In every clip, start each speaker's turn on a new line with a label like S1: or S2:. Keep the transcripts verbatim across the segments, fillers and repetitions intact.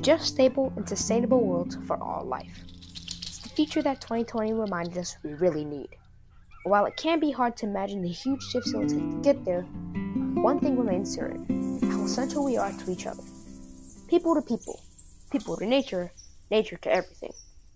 S1: just, stable, and sustainable world for all life. It's the future that twenty twenty reminded us we really need. While it can be hard to imagine the huge shifts it will take to get there, one thing remains certain: how essential we are to each other. People to people, people to nature, nature to everything.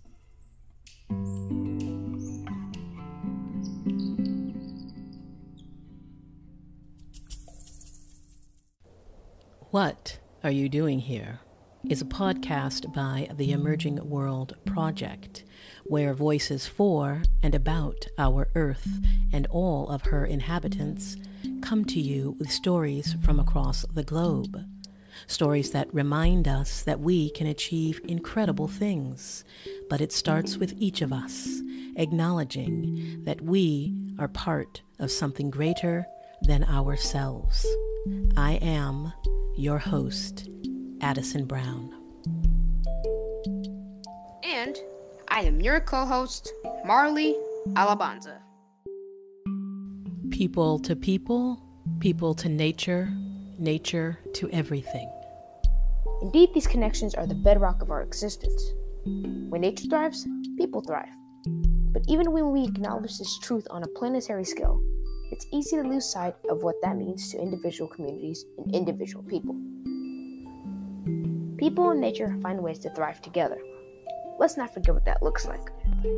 S2: What Are You Doing Here? Is a podcast by the Emerging World Project, where voices for and about our Earth and all of her inhabitants come to you with stories from across the globe. Stories that remind us that we can achieve incredible things, but it starts with each of us acknowledging that we are part of something greater than ourselves. I am your host, Addison Brown.
S1: And I am your co-host, Marley Alabanza.
S2: People to people, people to nature, nature to everything.
S1: Indeed, these connections are the bedrock of our existence. When nature thrives, people thrive. But even when we acknowledge this truth on a planetary scale, it's easy to lose sight of what that means to individual communities and individual people. People and nature find ways to thrive together. Let's not forget what that looks like.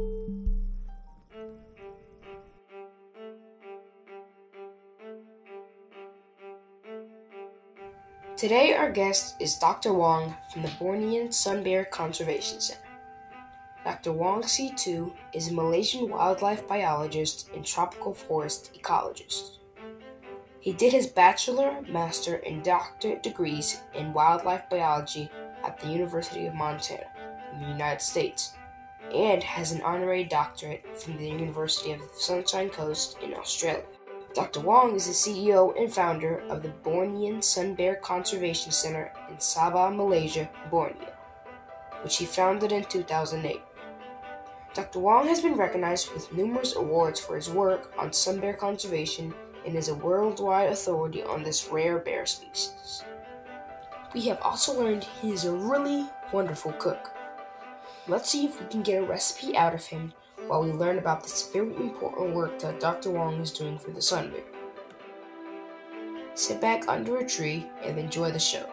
S1: Today our guest is Doctor Wong from the Bornean Sun Bear Conservation Center. Doctor Wong Siew Te is a Malaysian wildlife biologist and tropical forest ecologist. He did his Bachelor, Master, and Doctorate degrees in wildlife biology at the University of Montana in the United States, and has an honorary doctorate from the University of the Sunshine Coast in Australia. Doctor Wong is the C E O and founder of the Bornean Sun Bear Conservation Center in Sabah, Malaysia, Borneo, which he founded in two thousand eight. Doctor Wong has been recognized with numerous awards for his work on sun bear conservation and is a worldwide authority on this rare bear species. We have also learned he is a really wonderful cook. Let's see if we can get a recipe out of him while we learn about this very important work that Doctor Wong is doing for the sun bear. Sit back under a tree and enjoy the show.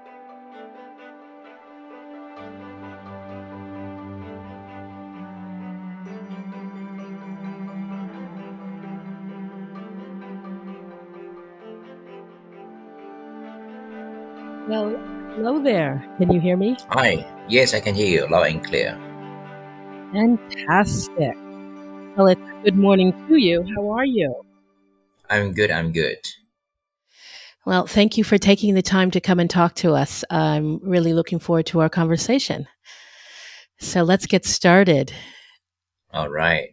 S2: Well, hello there. Can you hear me?
S3: Hi. Yes, I can hear you loud and clear.
S2: Fantastic. Well, it's good morning to you. How are you?
S3: I'm good. I'm good.
S2: Well, thank you for taking the time to come and talk to us. I'm really looking forward to our conversation. So let's get started.
S3: All right.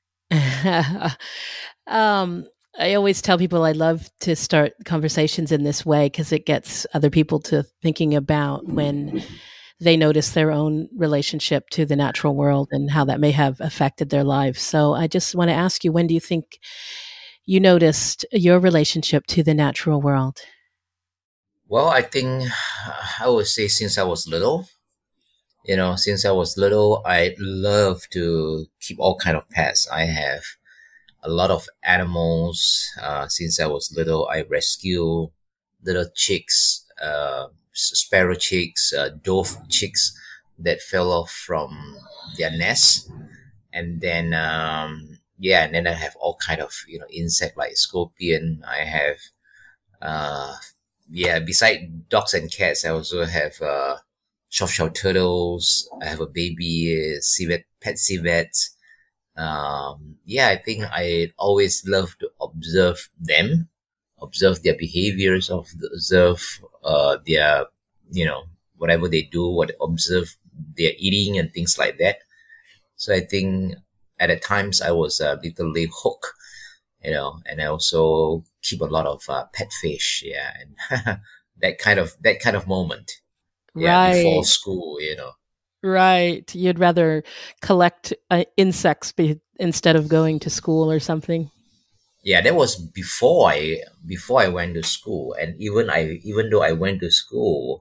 S2: um, I always tell people I love to start conversations in this way because it gets other people to thinking about when they notice their own relationship to the natural world and how that may have affected their lives. So I just want to ask you, when do you think you noticed your relationship to the natural world?
S3: Well, I think I would say since I was little, you know, since I was little, I love to keep all kind of pets. I have a lot of animals. Uh, since I was little, I rescue little chicks, uh, sparrow chicks, uh, dove chicks that fell off from their nest. And then, um, yeah, and then I have all kind of, you know, insect like scorpion. I have, uh, yeah, beside dogs and cats, I also have, uh, soft-shell turtles. I have a baby uh, civet, pet civet. Um, yeah, I think I always love to observe them, observe their behaviors, of observe, uh, their, you know, whatever they do, what observe their eating and things like that. So I think at the times I was a little hooked, you know, and I also keep a lot of uh, pet fish, yeah, and that kind of that kind of moment, yeah,
S2: Right.
S3: before school, you know.
S2: Right. You'd rather collect uh, insects be- instead of going to school or something.
S3: Yeah, that was before I before I went to school, and even I even though I went to school,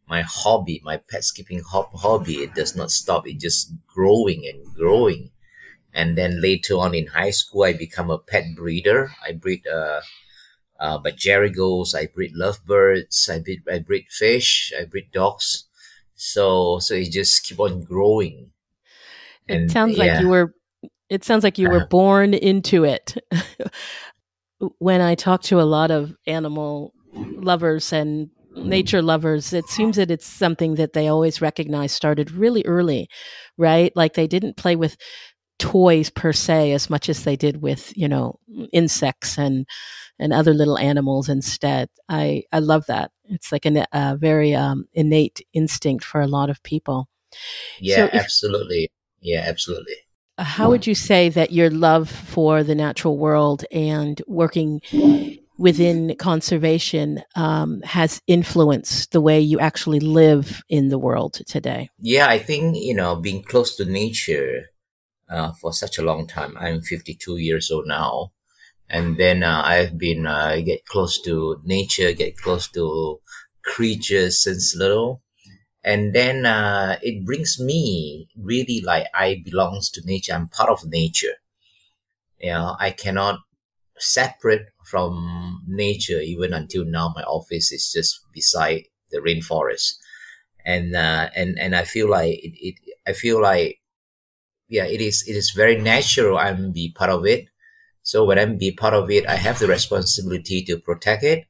S3: my hobby, my pet skipping hob- hobby, it does not stop. It just growing and growing. And then later on in high school, I become a pet breeder. I breed uh, uh, budgerigars, I breed lovebirds, I breed, I breed fish, I breed dogs. So so it just keep on growing.
S2: It
S3: And
S2: sounds like
S3: yeah,
S2: you were. It sounds like you were
S3: uh,
S2: born into it. When I talk to a lot of animal lovers and nature lovers, it seems that it's something that they always recognize started really early, right? Like they didn't play with toys per se as much as they did with, you know, insects and and other little animals instead. I I love that. It's like an, a very um, innate instinct for a lot of people. So
S3: yeah,
S2: if
S3: absolutely. Yeah, absolutely.
S2: how would you say that your love for the natural world and working within conservation um, has influenced the way you actually live in the world today?
S3: Yeah, I think, you know, being close to nature uh, for such a long time. I'm fifty-two years old now. And then uh, I've been uh, get close to nature, get close to creatures since little. And then uh, it brings me really like I belongs to nature. I'm part of nature. You know, I cannot separate from nature even until now. My office is just beside the rainforest. And, uh, and, and I feel like it, it, I feel like, yeah, it is, it is very natural. I'm be part of it. So when I'm be part of it, I have the responsibility to protect it,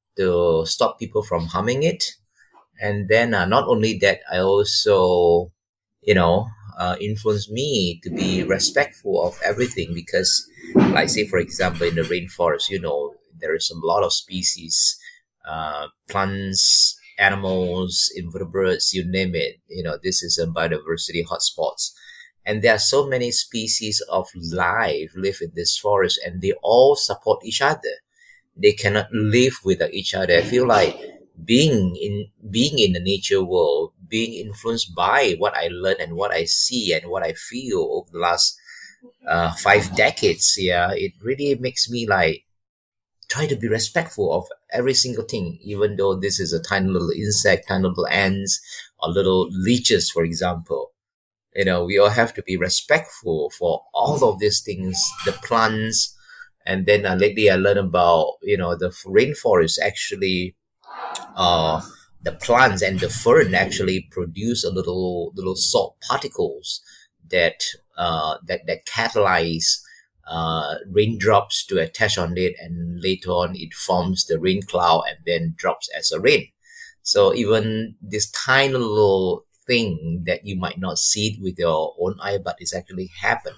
S3: to stop people from harming it. And then uh, not only that, I also, you know, uh, influence me to be respectful of everything because, like say, for example, in the rainforest, you know, there is a lot of species, uh, plants, animals, invertebrates, you name it. You know, this is a biodiversity hotspots. And there are so many species of life live in this forest and they all support each other. They cannot live without each other. I feel like being in being in the nature world, being influenced by what I learn and what I see and what I feel over the last uh, five decades, yeah, it really makes me like try to be respectful of every single thing, even though this is a tiny little insect, tiny little ants, or little leeches, for example. You know, we all have to be respectful for all of these things, the plants. And then uh, lately I learned about, you know, the rainforest actually, uh, the plants and the fern actually produce a little, little salt particles that, uh, that, that catalyze, uh, raindrops to attach on it. And later on it forms the rain cloud and then drops as a rain. So even this tiny little thing that you might not see it with your own eye, but it's actually happened.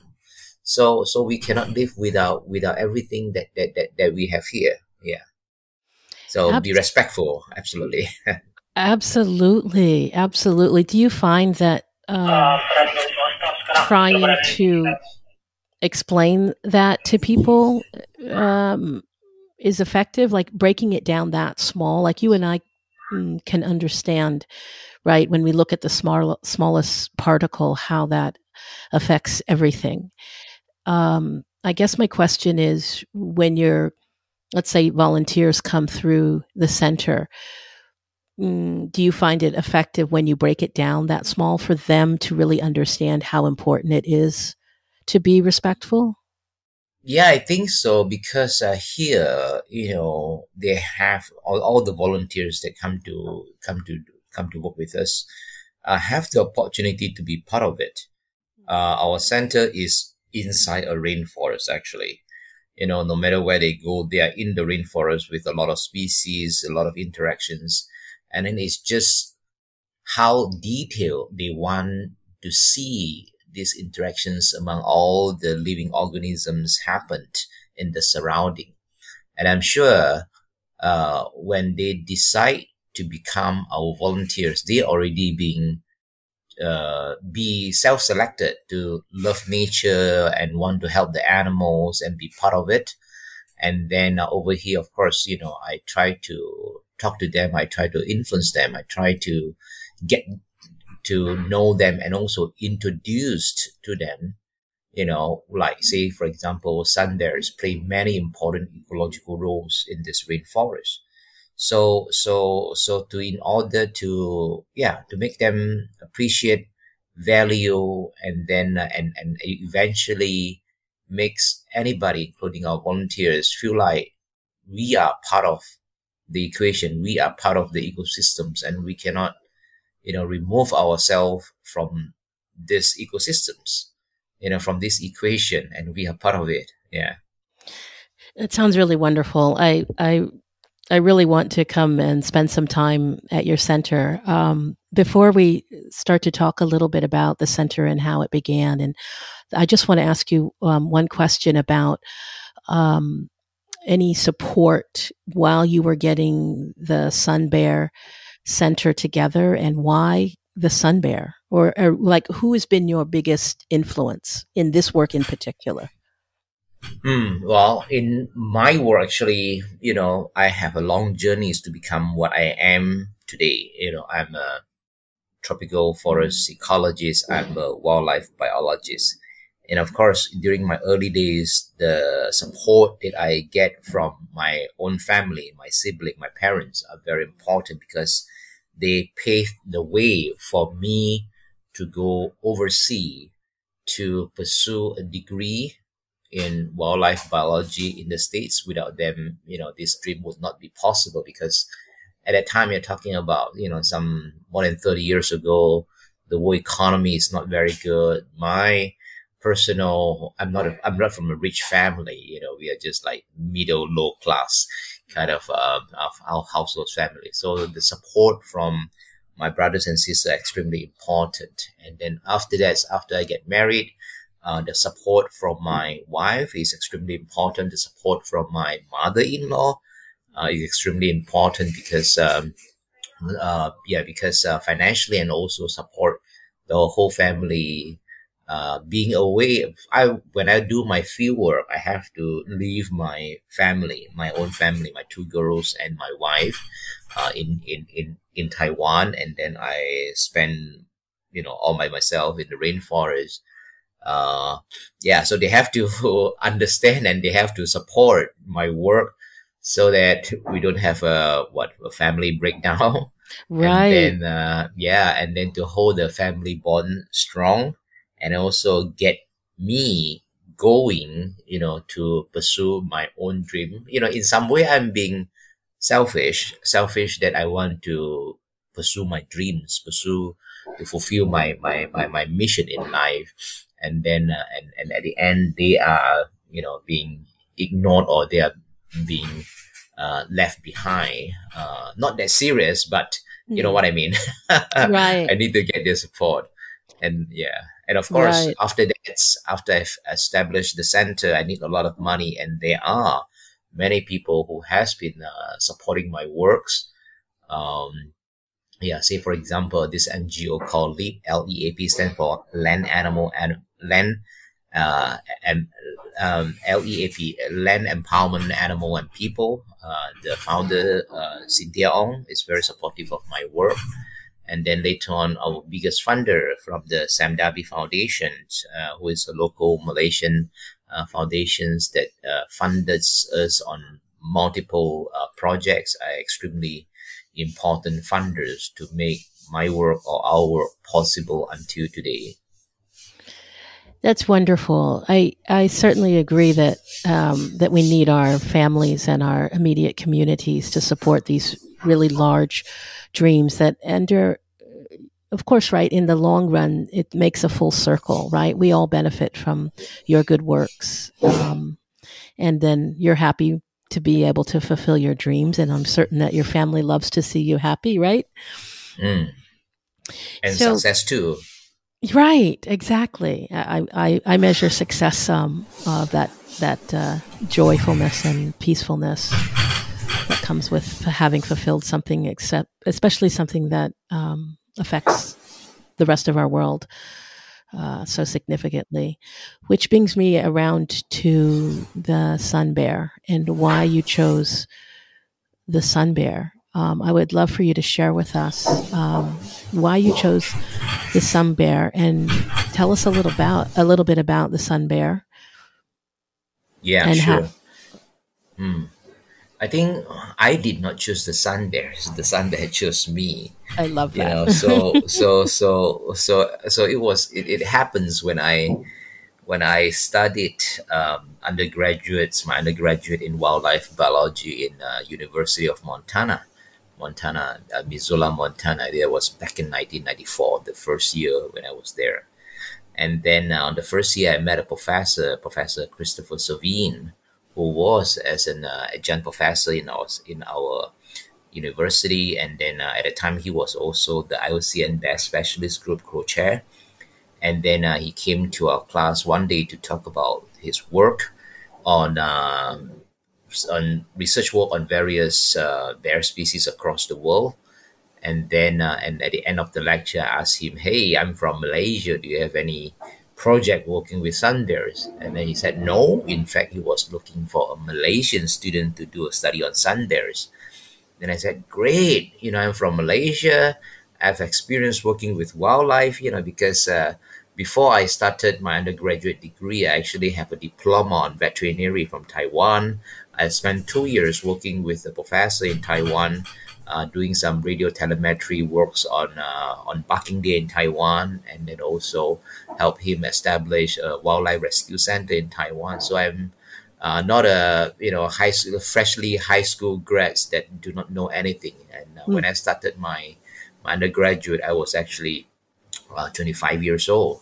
S3: So so we cannot live without without everything that that that, that we have here. Yeah. So be
S2: Abs-
S3: respectful. Absolutely.
S2: absolutely, absolutely. Do you find that um, trying to explain that to people um, is effective? Like breaking it down that small, like you and I mm, can understand, right? When we look at the small, smallest particle, how that affects everything. Um, I guess my question is when you're, let's say, volunteers come through the center, mm, do you find it effective when you break it down that small for them to really understand how important it is to be respectful?
S3: Yeah, I think so because uh, here, you know, they have all, all the volunteers that come to come to come to work with us uh, have the opportunity to be part of it. Uh, our center is inside a rainforest, actually. You know, no matter where they go, they are in the rainforest with a lot of species, a lot of interactions. And then it's just how detailed they want to see these interactions among all the living organisms happened in the surrounding. And I'm sure uh, when they decide to become our volunteers, they're already being uh, be self-selected to love nature and want to help the animals and be part of it. And then uh, over here, of course, you know, I try to talk to them. I try to influence them. I try to get to know them and also introduced to them, you know, like say, for example, sun bears play many important ecological roles in this rainforest. So, so, so to, in order to, yeah, to make them appreciate, value, and then, uh, and, and eventually makes anybody, including our volunteers, feel like we are part of the equation. We are part of the ecosystems, and we cannot, you know, remove ourselves from these ecosystems, you know, from this equation, and we are part of it. Yeah.
S2: It sounds really wonderful. I, I, I really want to come and spend some time at your center. Um, before we start to talk a little bit about the center and how it began, and I just want to ask you um, one question about um, any support while you were getting the Sun Bear Center together, and why the Sun Bear, or, or like who has been your biggest influence in this work in particular?
S3: Hmm. Well, in my work, actually, you know, I have a long journey to become what I am today. You know, I'm a tropical forest ecologist. I'm a wildlife biologist. And of course, during my early days, the support that I get from my own family, my sibling, my parents are very important, because they paved the way for me to go overseas to pursue a degree in wildlife biology in the States. Without them, you know, this dream would not be possible, because at that time you're talking about, you know, some more than thirty years ago, the world economy is not very good. My personal, I'm not, a, I'm not from a rich family, you know, we are just like middle, low class kind of, uh, of our household family. So the support from my brothers and sisters are extremely important. And then after that, after I get married, Uh, the support from my wife is extremely important. The support from my mother-in-law uh, is extremely important, because, um, uh, yeah, because uh, financially, and also support the whole family. Uh, being away, I when I do my field work, I have to leave my family, my own family, my two girls and my wife, uh, in in in in Taiwan, and then I spend, you know, all by myself in the rainforest. Uh, yeah, so they have to understand, and they have to support my work, so that we don't have a, what, a family breakdown.
S2: Right.
S3: And then, uh, yeah, and then to hold the family bond strong, and also get me going, you know, to pursue my own dream. You know, in some way I'm being selfish, selfish that I want to pursue my dreams, pursue, to fulfill my, my, my, my mission in life. And then, uh, and, and at the end, they are, you know, being ignored, or they are being uh, left behind. Uh, not that serious, but you know what I mean?
S2: Right.
S3: I need to get their support. And yeah. And of course,
S2: Right.
S3: after that, after I've established the center, I need a lot of money. And there are many people who has been uh, supporting my works. Um, yeah, say for example, this N G O called LEAP, L E A P stands for Land Animal and Land, uh, and um, L E A P, Land Empowerment Animal and People. Uh, the founder, uh, Cynthia Ong, is very supportive of my work. And then later on, our biggest funder from the Sam Darby Foundation, uh, who is a local Malaysian uh, foundations that uh, funded us on multiple uh, projects, are extremely important funders to make my work or our work possible until today.
S2: That's wonderful. I, I certainly agree that um, that we need our families and our immediate communities to support these really large dreams that enter, of course, right, in the long run, it makes a full circle, right? We all benefit from your good works. Um, and then you're happy to be able to fulfill your dreams. And I'm certain that your family loves to see you happy, right?
S3: Mm. And
S2: So-
S3: success too.
S2: Right, exactly. I, I, I measure success um, of that that uh, joyfulness and peacefulness that comes with having fulfilled something, except especially something that um, affects the rest of our world uh, so significantly. Which brings me around to the sun bear and why you chose the sun bear. Um, I would love for you to share with us um, why you chose the sun bear, and tell us a little about a little bit about the sun bear.
S3: Yeah,
S2: And
S3: sure.
S2: how-
S3: Mm. I think I did not choose the sun bears. The sun bear chose me.
S2: I love
S3: You
S2: that.
S3: know, so so so so so it was. It, it happens when I when I studied um, undergraduates, my undergraduate in wildlife biology in uh, University of Montana, Montana, uh, Missoula, Montana. That was back in nineteen ninety-four, the first year when I was there. And then uh, on the first year, I met a professor, Professor Christopher Savine, who was as an uh, adjunct professor in our in our university. And then uh, at the time, he was also the I O C N Bear Specialist Group co-chair. And then uh, he came to our class one day to talk about his work on um, on research work on various uh, bear species across the world. And then uh, and at the end of the lecture, I asked him, "Hey, I'm from Malaysia. Do you have any project working with sun bears?" And then he said, "No. In fact, he was looking for a Malaysian student to do a study on sun bears." Then I said, "Great. You know, I'm from Malaysia. I've experience working with wildlife. You know, because uh, before I started my undergraduate degree, I actually have a diploma on veterinary from Taiwan. I spent two years working with a professor in Taiwan." Uh, doing some radio telemetry works on uh, on Barking Day in Taiwan, and then also help him establish a wildlife rescue center in Taiwan. So I'm uh, not a you know high school, freshly high school grads that do not know anything. And uh,
S2: Mm.
S3: when I started my my undergraduate, I was actually uh, twenty-five years old.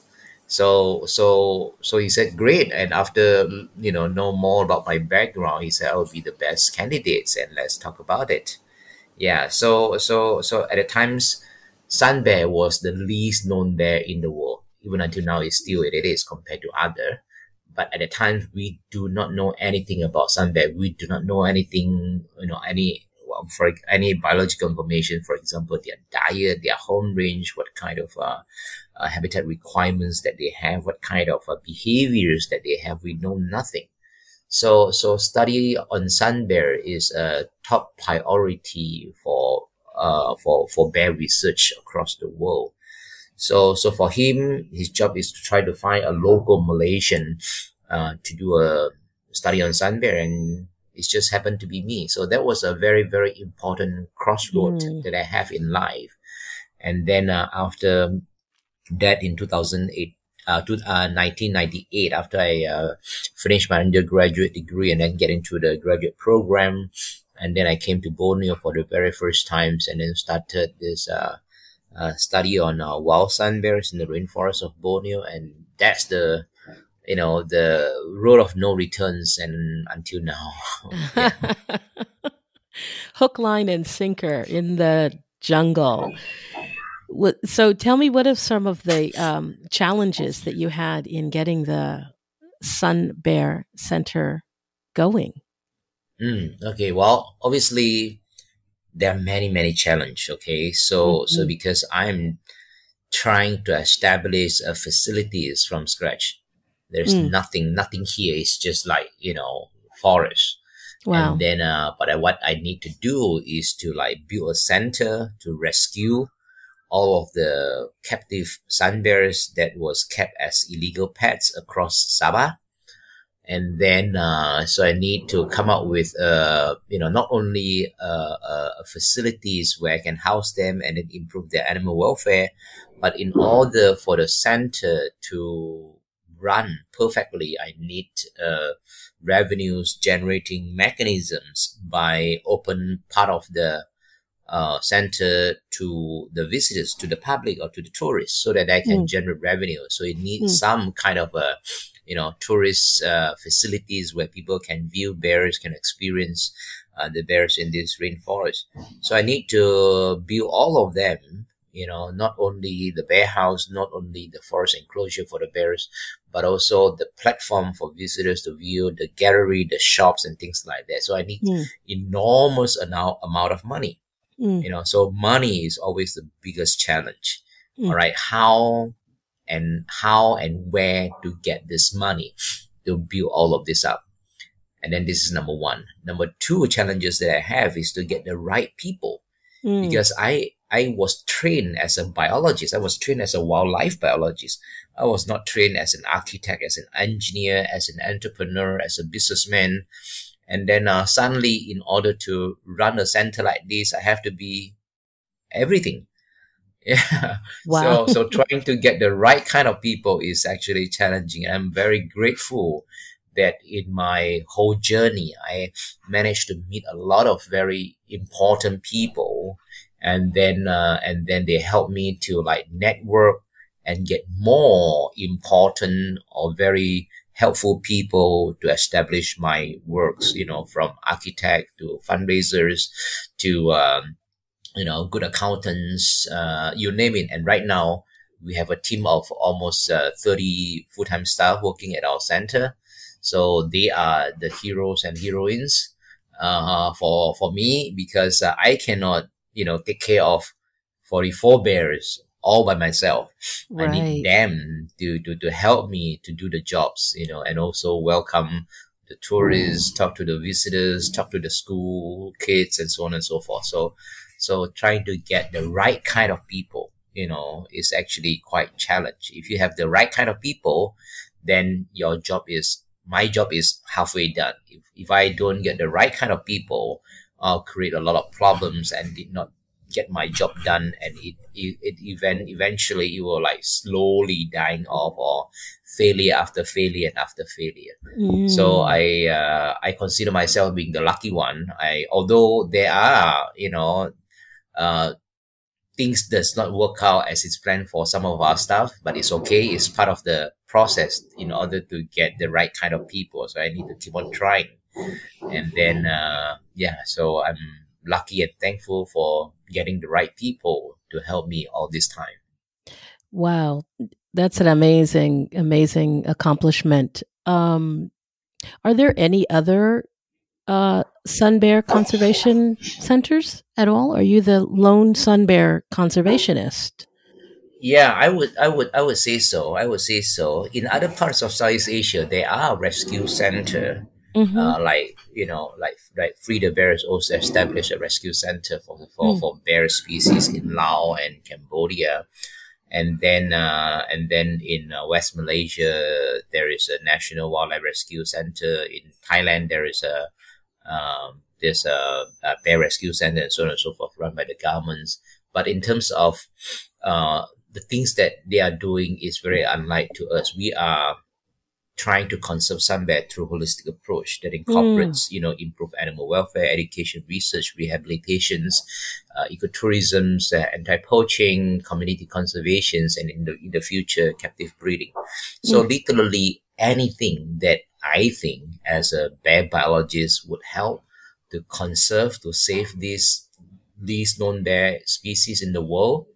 S3: So so so he said, "Great." And after you know know more about my background, he said, "I will be the best candidates, and let's talk about it." Yeah, so so so at the times, sun bear was the least known bear in the world. Even until now, it's still it is compared to other. But at the time, we do not know anything about sun bear. We do not know anything, you know, any well, for any biological information. For example, their diet, their home range, what kind of uh, uh, habitat requirements that they have, what kind of uh, behaviors that they have. We know nothing. So, so study on sun bear is a top priority for uh for for bear research across the world. So, so for him, his job is to try to find a local Malaysian uh to do a study on sun bear, and it just happened to be me. So that was a very very important crossroad
S2: Mm.
S3: that I have in life. And then uh, after that, in two thousand eight. Uh, to uh, nineteen ninety-eight, after I uh, finished my undergraduate degree and then get into the graduate program, and then I came to Borneo for the very first times, and then started this uh, uh, study on uh, wild sun bears in the rainforest of Borneo, and that's the you know the road of no returns, and until now. Yeah.
S2: Hook, line, and sinker in the jungle. What, so tell me, what are some of the um, challenges that you had in getting the Sun Bear Center going?
S3: Mm, okay, well, obviously there are many many challenges. Okay, so
S2: Mhm.
S3: so because I'm trying to establish a facilities from scratch, there's
S2: Mm.
S3: nothing nothing here. It's just like you know forest.
S2: Wow.
S3: And then uh, but I, what I need to do is to like build a center to rescue all of the captive sun bears that was kept as illegal pets across Sabah. And then uh, so I need to come up with uh, you know not only uh, uh, facilities where I can house them and then improve their animal welfare, but in order for the center to run perfectly, I need uh, revenues generating mechanisms by open part of the uh, center to the visitors, to the public, or to the tourists, so that I can
S2: Mm.
S3: generate revenue. So it needs
S2: Mm.
S3: some kind of a you know tourist uh, facilities where people can view bears, can experience uh, the bears in this rainforest. So I need to build all of them, you know not only the bear house, not only the forest enclosure for the bears, but also the platform for visitors to view, the gallery, the shops, and things like that. So I need
S2: Mm.
S3: enormous amount amount of money.
S2: Mm.
S3: You know so money is always the biggest challenge.
S2: Mm.
S3: All right, how and how and where to get this money to build all of this up. And then this is number one. Number two challenges that I have is to get the right people,
S2: Mm.
S3: because I I was trained as a biologist. I was trained as a wildlife biologist. I was not trained as an architect, as an engineer, as an entrepreneur, as a businessman. And then uh, suddenly, in order to run a center like this, I have to be everything. Yeah.
S2: Wow.
S3: So, so trying to get the right kind of people is actually challenging. I'm very grateful that in my whole journey, I managed to meet a lot of very important people. And then, uh, and then they helped me to like network and get more important or very helpful people to establish my works, you know, from architect to fundraisers to, um, you know, good accountants, uh, you name it. And right now we have a team of almost uh, thirty full-time staff working at our center. So they are the heroes and heroines, uh, for, for me, because uh, I cannot, you know, take care of forty-four bears all by myself.
S2: Right.
S3: I need them to, to, to help me to do the jobs, you know, and also welcome the tourists, talk to the visitors, talk to the school kids, and so on and so forth. So, so trying to get the right kind of people, you know, is actually quite challenging. If you have the right kind of people, then your job is, my job is halfway done. If, if I don't get the right kind of people, I'll create a lot of problems and did not get my job done, and it, it, it event, eventually it will like slowly dying off, or failure after failure and after failure.
S2: Mm.
S3: So I, uh, I consider myself being the lucky one. I, although there are, you know, uh, things does not work out as it's planned for some of our staff, but it's okay. It's part of the process in order to get the right kind of people. So I need to keep on trying. And then, uh, yeah, so I'm lucky and thankful for getting the right people to help me all this time.
S2: Wow. That's an amazing, amazing accomplishment. Um, are there any other uh, sun bear conservation centers at all? Are you the lone sun bear conservationist?
S3: Yeah, I would, I would, I would say so. I would say so. In other parts of Southeast Asia, there are rescue center. Mm-hmm. Uh, like, you know, like, like Free the Bears also established a rescue center for, for, mm. for bear species in Laos and Cambodia. And then, uh, and then in uh, West Malaysia, there is a National Wildlife Rescue Center. In Thailand, there is a, um, there's a, a bear rescue center and so on and so forth, run by the governments. But in terms of, uh, the things that they are doing is very unlike to us. We are trying to conserve sun bear through holistic approach that incorporates, mm. you know, improve animal welfare, education, research, rehabilitations, uh, ecotourism, uh, anti-poaching, community conservations, and in the, in the future, captive breeding. So mm. literally anything that I think as a bear biologist would help to conserve, to save these, these known bear species in the world.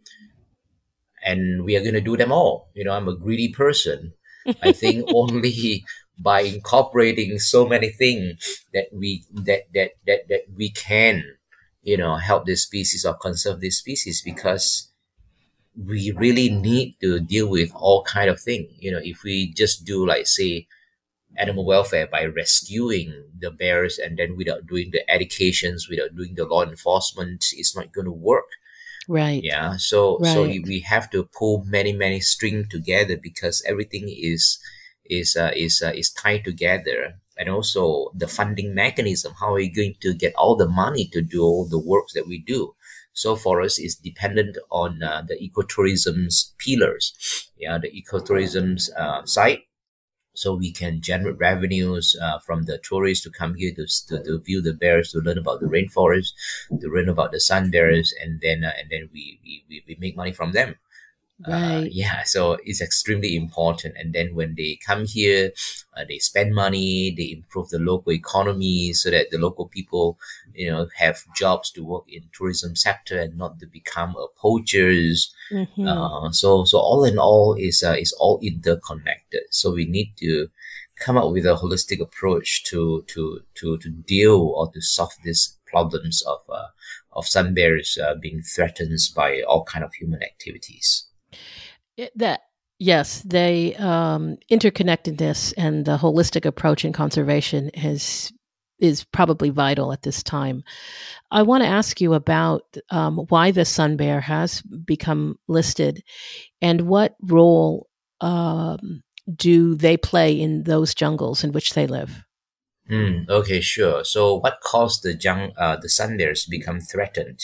S3: And we are going to do them all. You know, I'm a greedy person. I think only by incorporating so many things that we that that that that we can, you know, help this species or conserve this species, because we really need to deal with all kind of things. You know, if we just do like say animal welfare by rescuing the bears and then without doing the educations, without doing the law enforcement, it's not going to work.
S2: Right.
S3: Yeah. So,
S2: right.
S3: so we have to pull many, many strings together, because everything is, is, uh, is, uh, is tied together. And also the funding mechanism. How are we going to get all the money to do all the work that we do? So for us, it's dependent on uh, the ecotourism's pillars. Yeah. The ecotourism's, uh, side. So we can generate revenues uh, from the tourists to come here to, to to view the bears, to learn about the rainforest, to learn about the sun bears, and then uh, and then we, we we make money from them.
S2: Right.
S3: Uh, yeah, so it's extremely important. And then when they come here, uh, they spend money, they improve the local economy so that the local people, you know, have jobs to work in tourism sector and not to become uh, poachers. Mm-hmm. Uh, so, so all in all is, uh, is all interconnected. So we need to come up with a holistic approach to, to, to, to deal or to solve these problems of, uh, of sun bears, uh, being threatened by all kind of human activities.
S2: That yes, they um, interconnectedness and the holistic approach in conservation is is probably vital at this time. I want to ask you about um, why the sun bear has become listed, and what role um, do they play in those jungles in which they live?
S3: Mm, okay, sure. So what caused the young, uh, the sun bears to become threatened?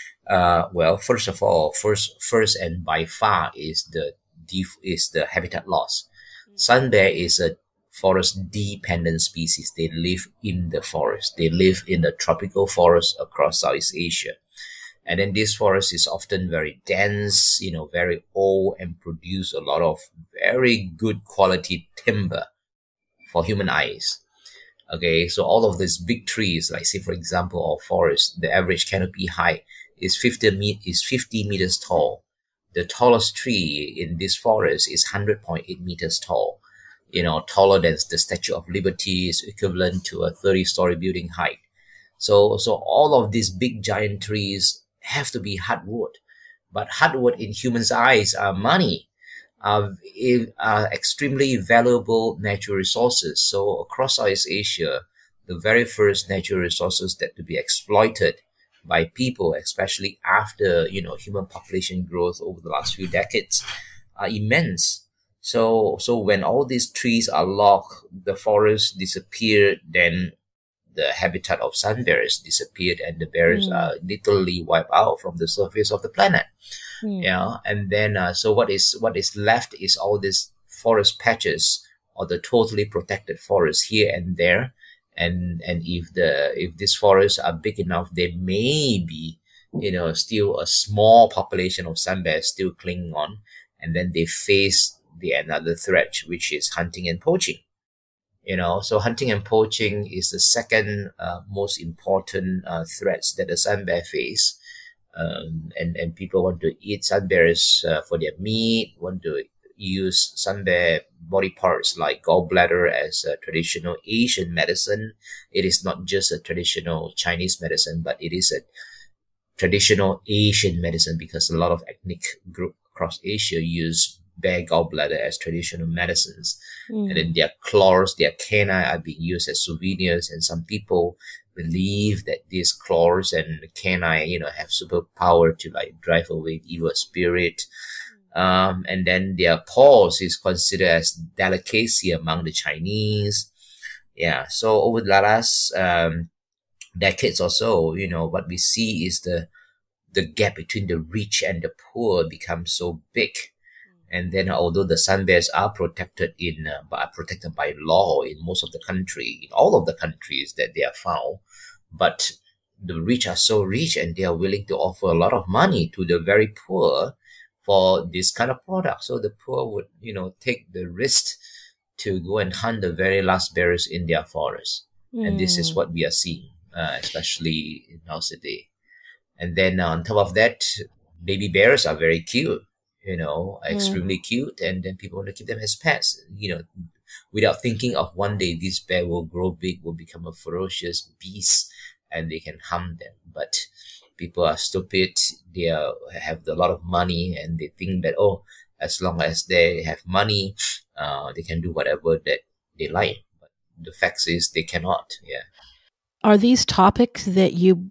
S3: Uh, well, first of all, first, first and by far is the def- is the habitat loss. Sun bear is a forest dependent species. They live in the forest. They live in the tropical forest across Southeast Asia. And then this forest is often very dense, you know, very old, and produce a lot of very good quality timber for human eyes. Okay, so all of these big trees, like say for example, our forest, the average canopy height is fifty me- is fifty meters tall. The tallest tree in this forest is one hundred point eight meters tall. You know, taller than the Statue of Liberty, is equivalent to a thirty-story building height. So, so all of these big giant trees have to be hardwood, but hardwood in humans' eyes are money. Are, are extremely valuable natural resources. So across Southeast Asia, the very first natural resources that to be exploited by people, especially after, you know, human population growth over the last few decades, are immense. So, so when all these trees are logged, the forests disappear, then the habitat of sun bears disappeared, and the bears
S2: Mm.
S3: are literally wiped out from the surface of the planet.
S2: Mm.
S3: Yeah, and then uh, so what is what is left is all these forest patches, or the totally protected forests here and there, and and if the if these forests are big enough, there may be, you know, still a small population of sun bears still clinging on, and then they face the another threat, which is hunting and poaching. You know, so hunting and poaching is the second uh, most important uh, threats that the sun bear face. Um, and, and people want to eat sun bears uh, for their meat, want to use sun bear body parts like gallbladder as a traditional Asian medicine. It is not just a traditional Chinese medicine, but it is a traditional Asian medicine, because a lot of ethnic groups across Asia use bear gallbladder as traditional medicines.
S2: Mm.
S3: And then their claws, their canine are being used as souvenirs, and some people believe that these claws and canine, you know, have superpower to like drive away evil spirit. Um, and then their paws is considered as delicacy among the Chinese. Yeah. So over the last um, decades or so, you know, what we see is the the gap between the rich and the poor becomes so big. And then, although the sun bears are protected in, uh, are protected by law in most of the country, in all of the countries that they are found, but the rich are so rich, and they are willing to offer a lot of money to the very poor for this kind of product. So the poor would, you know, take the risk to go and hunt the very last bears in their forest. Mm. And this is what we are seeing, uh, especially in nowadays. And then on top of that, baby bears are very cute. You know, extremely mm. cute, and then people want to keep them as pets, you know, without thinking of one day this bear will grow big, will become a ferocious beast, and they can harm them. But people are stupid. They are, have a lot of money, and they think that, oh, as long as they have money, uh, they can do whatever that they like. But the fact is they cannot. Yeah.
S2: Are these topics that you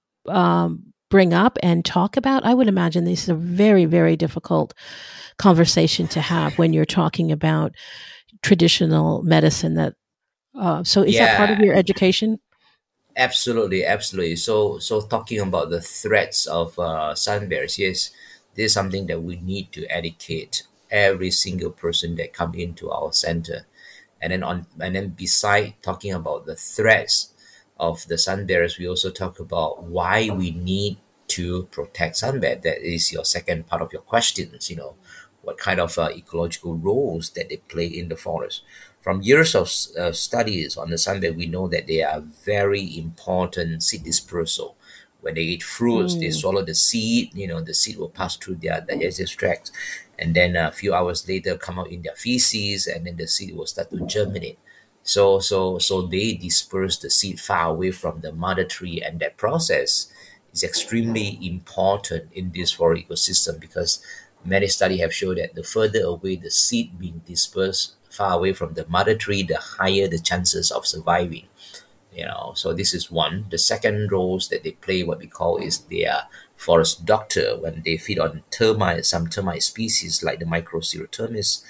S2: um bring up and talk about? I would imagine this is a very, very difficult conversation to have when you're talking about traditional medicine. That uh, so is
S3: yeah,
S2: that part of your education?
S3: Absolutely, absolutely. So, so talking about the threats of uh, sun bears, yes, this is something that we need to educate every single person that come into our center, and then on, and then beside talking about the threats of the sun bears, we also talk about why we need to protect sun bear. That is your second part of your questions. You know, what kind of uh, ecological roles that they play in the forest. From years of uh, studies on the sun bear, we know that they are very important seed dispersal. When they eat fruits, mm. they swallow the seed. You know, the seed will pass through their digestive tract, and then a few hours later come out in their feces, and then the seed will start to germinate. So, so, so they disperse the seed far away from the mother tree, and that process is extremely important in this forest ecosystem, because many studies have shown that the further away the seed being dispersed, far away from the mother tree, the higher the chances of surviving. You know, so this is one. The second roles that they play, what we call, is they are forest doctor. When they feed on termites, some termite species like the Microcerotermis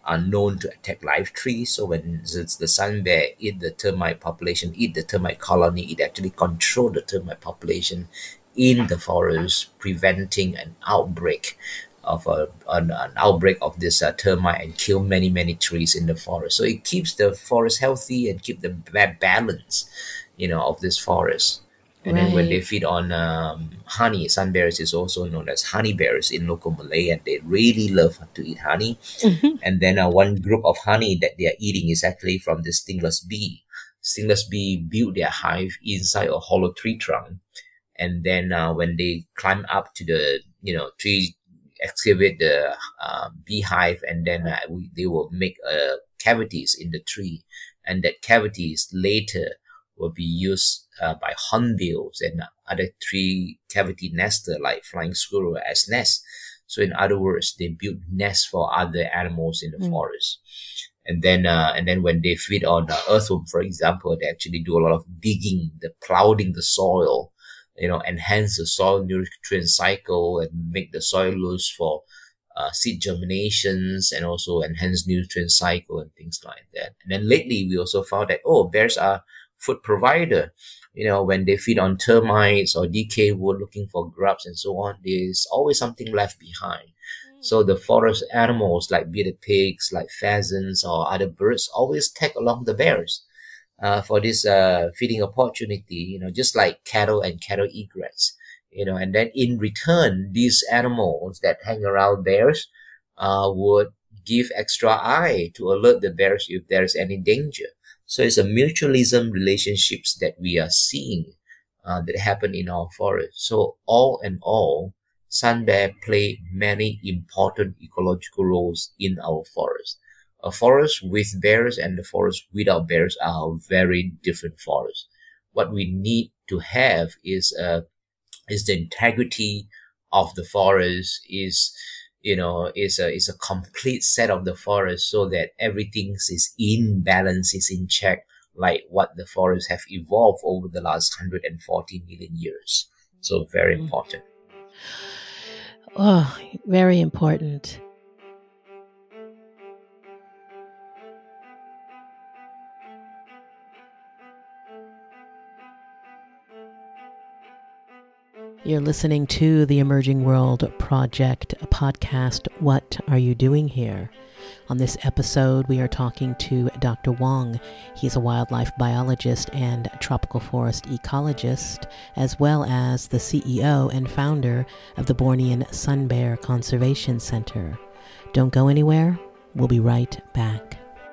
S3: are known to attack live trees. So when the sun bear eat the termite population, eat the termite colony, it actually controls the termite population in the forest, preventing an outbreak of a, an, an outbreak of this uh, termite and kill many, many trees in the forest. So it keeps the forest healthy and keep the balance, you know, of this forest. And right. then when they feed on um, honey, sun bears is also known as honey bears in local Malay, and they really love to eat honey. Mm-hmm. And then uh, one group of honey that they are eating is actually from the stingless bee. Stingless bee build their hive inside a hollow tree trunk. And then uh, when they climb up to the, you know, tree, excavate the uh, beehive, and then uh, we, they will make uh, cavities in the tree. And that cavities later will be used uh, by hornbills and other tree cavity nester like flying squirrel as nests. So in other words, they build nests for other animals in the mm. forest. And then, uh, and then when they feed on uh, earthworm, for example, they actually do a lot of digging, the plowing the soil, you know, enhance the soil nutrient cycle and make the soil loose for uh, seed germinations, and also enhance nutrient cycle and things like that. And then lately, we also found that, oh, bears are food provider. You know, when they feed on termites or decayed wood looking for grubs and so on, there's always something left behind. Mm. So the forest animals like bearded pigs, like pheasants or other birds always tag along the bears uh, for this uh, feeding opportunity, you know, just like cattle and cattle egrets, you know, and then in return, these animals that hang around bears uh, would give extra eye to alert the bears if there's any danger. So it's a mutualism relationships that we are seeing uh, that happen in our forest. So all in all, sun bear play many important ecological roles in our forest. A forest with bears and the forest without bears are very different forests. What we need to have is uh, is the integrity of the forest, is you know, is a, is a complete set of the forest so that everything is in balance, is in check, like what the forests have evolved over the last one hundred forty million years. So very important.
S2: Oh, very important. You're listening to the Emerging World Project podcast, What Are You Doing Here? On this episode, we are talking to Doctor Wong. He's a wildlife biologist and tropical forest ecologist, as well as the C E O and founder of the Bornean Sun Bear Conservation Center. Don't go anywhere. We'll be right back.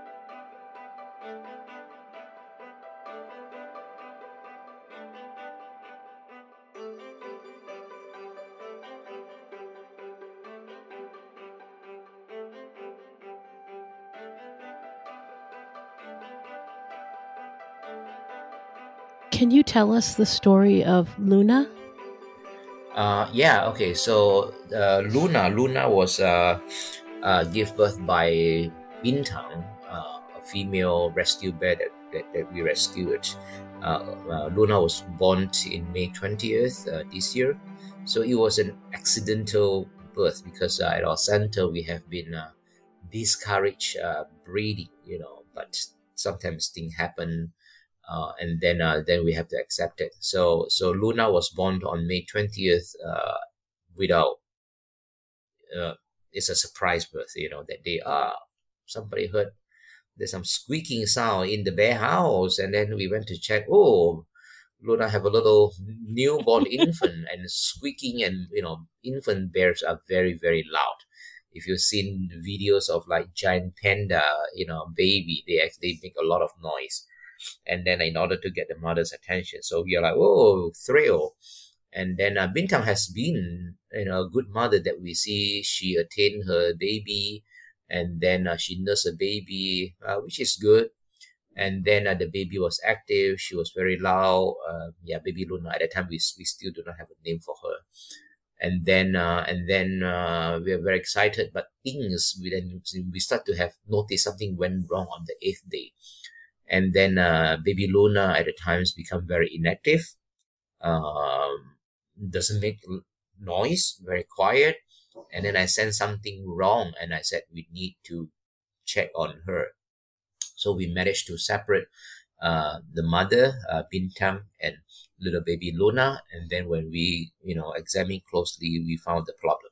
S2: Can you tell us the story of Luna?
S3: Uh, yeah, okay. So uh, Luna, Luna was uh, uh, give birth by Bintang, uh, a female rescue bear that, that, that we rescued. Uh, uh, Luna was born in May twentieth uh, this year. So it was an accidental birth because uh, at our center we have been uh, discouraged uh, breeding, you know, but sometimes things happen. Uh, and then uh, then we have to accept it. So so Luna was born on May twentieth uh, without, uh, it's a surprise birth, you know, that day. Ah, somebody heard there's some squeaking sound in the bear house. And then we went to check. Oh, Luna have a little newborn infant, and squeaking, and, you know, infant bears are very, very loud. If you've seen videos of like giant panda, you know, baby, they actually make a lot of noise. And then in order to get the mother's attention, so we are like, oh, thrill. And then uh, Bintang has been, you know, a good mother that we see. She attained her baby, and then uh, she nursed a baby, uh, which is good. And then uh, the baby was active. She was very loud. Uh, yeah, baby Luna. At that time, we we still do not have a name for her. And then uh, and then uh, we are very excited. But things we then we start to have noticed something went wrong on the eighth day. And then uh, baby Luna at the times become very inactive, um, doesn't make noise, very quiet. And then I sensed something wrong, and I said we need to check on her. So we managed to separate uh, the mother, uh, Bintang, and little baby Luna. And then when we, you know, examined closely, we found the problem.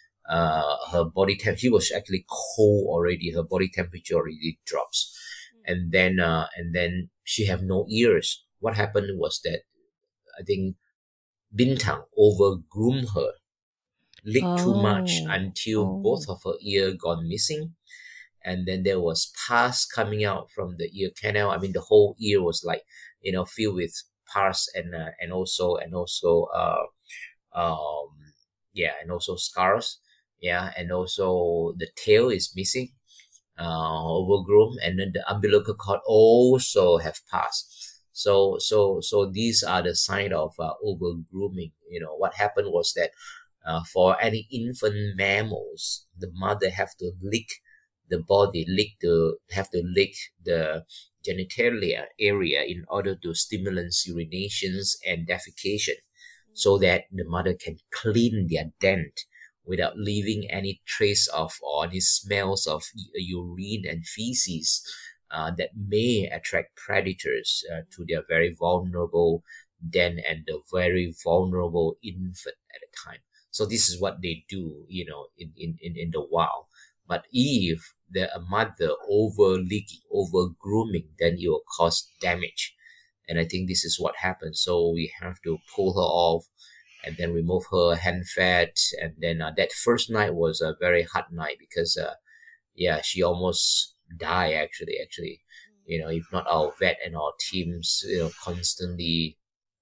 S3: Uh, her body temp, she was actually cold already. Her body temperature already drops. And then, uh, and then she have no ears. What happened was that I think Bintang over-groomed her, licked oh. too much until oh. both of her ear gone missing. And then there was pus coming out from the ear canal. I mean, the whole ear was like, you know, filled with pus and, uh, and also, and also, uh, um, yeah, and also scars. Yeah. And also the tail is missing, uh, overgrown. And then the umbilical cord also have pus. So, so, so these are the sign of, uh, over grooming. You know, what happened was that, uh, for any infant mammals, the mother have to lick the body, lick the, have to lick the genitalia area in order to stimulate urinations and defecation so that the mother can clean their dent without leaving any trace of or any smells of urine and feces uh, that may attract predators uh, to their very vulnerable den and the very vulnerable infant at the time. So this is what they do, you know, in, in, in, in the wild. But if the mother over leaking, over grooming, then it will cause damage. And I think this is what happened. So we have to pull her off and then remove her hand fat. And then uh, that first night was a very hard night because, uh, yeah, she almost died actually, actually, you know, if not our vet and our teams, you know, constantly,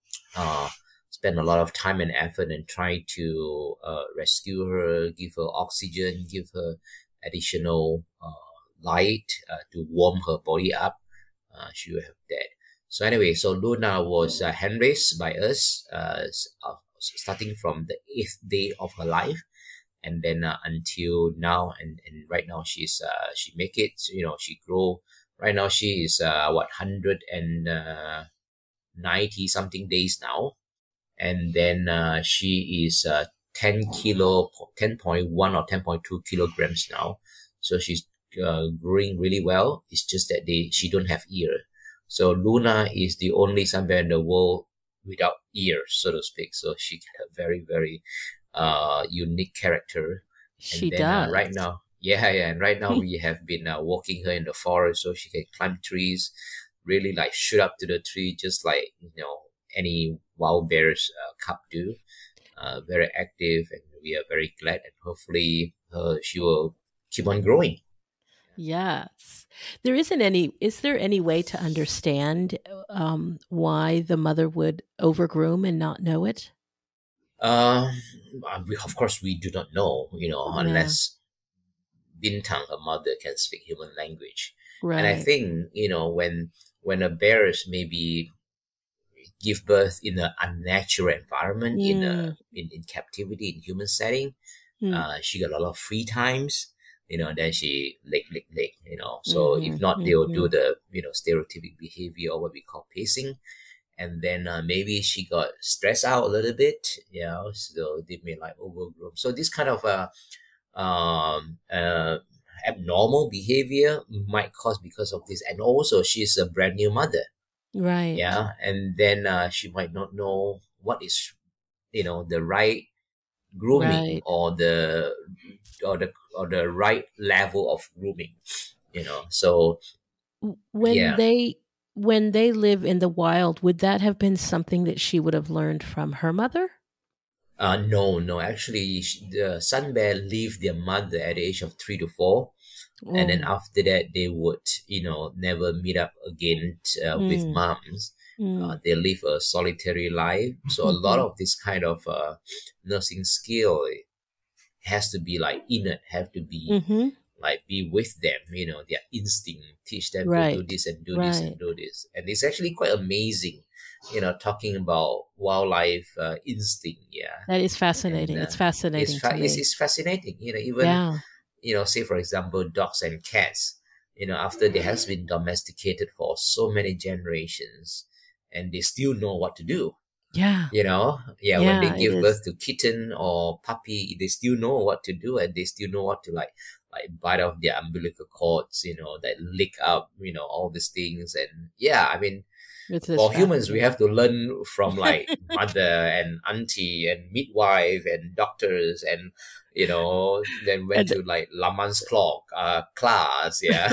S3: uh, spend a lot of time and effort and try to, uh, rescue her, give her oxygen, give her additional uh, light uh, to warm her body up. Uh, she would have died. So anyway, so Luna was uh, hand raised by us uh, starting from the eighth day of her life, and then uh, until now, and, and right now she's uh, she make it. You know, she grow. Right now she is uh, what one hundred ninety something days now, and then uh, she is uh, ten kilo, ten point one or ten point two kilograms now. So she's uh, growing really well. It's just that they she don't have ear. So Luna is the only sun bear in the world without ears, so to speak. So she has a very, very uh, unique character.
S2: She
S3: and then,
S2: does.
S3: Uh, right now, yeah, yeah. And right now we have been uh, walking her in the forest so she can climb trees, really like shoot up to the tree, just like, you know, any wild bears uh, cub do. Uh, very active, and we are very glad, and hopefully uh, she will keep on growing.
S2: Yes. There isn't any, is there any way to understand um, why the mother would overgroom and not know it?
S3: Uh, we, of course, we do not know, you know,
S2: Yeah.
S3: unless Bintang, her mother, can speak human language.
S2: Right.
S3: And I think, you know, when, when a bear is maybe give birth in an unnatural environment, mm. in a in, in captivity, in human setting. Mm. Uh, she got a lot of free times, you know, then she lick, lick, lick, you know. So mm-hmm. if not, they'll mm-hmm. do the, you know, stereotypic behavior or what we call pacing. And then uh, maybe she got stressed out a little bit, you know, so they may like overgroom. So this kind of uh, um, uh, abnormal behavior might cause because of this. And also she's a brand new mother.
S2: Right.
S3: Yeah. And then uh, she might not know what is, you know, the right grooming
S2: Right.
S3: or the or the or the right level of grooming, you know. So
S2: when
S3: yeah.
S2: they when they live in the wild, would that have been something that she would have learned from her mother?
S3: Uh, no, no. Actually, the sun bear leave their mother at the age of three to four. Oh. And then after that, they would, you know, never meet up again uh, mm. with moms. Mm. Uh, they live a solitary life. So mm-hmm. a lot of this kind of uh, nursing skill has to be like innate, have to be
S2: mm-hmm.
S3: like be with them, you know, their instinct, teach them
S2: right.
S3: to do this and do
S2: right.
S3: this and do this. And it's actually quite amazing, you know, talking about wildlife uh, instinct. Yeah.
S2: That is fascinating. And, uh, it's fascinating.
S3: It's, fa-
S2: to me.
S3: It's, it's fascinating, you know, even,
S2: yeah.
S3: you know, say, for example, dogs and cats, you know, after they has been domesticated for so many generations and they still know what to do.
S2: Yeah.
S3: You know, yeah,
S2: yeah
S3: when they give birth to kitten or puppy, they still know what to do and they still know what to like like bite off their umbilical cords, you know, that lick up, you know, all these things. And yeah, I mean,
S2: It's
S3: for humans, we have to learn from like mother and auntie and midwife and doctors, and you know, then went
S2: And-
S3: to like Laman's clock uh, class, yeah.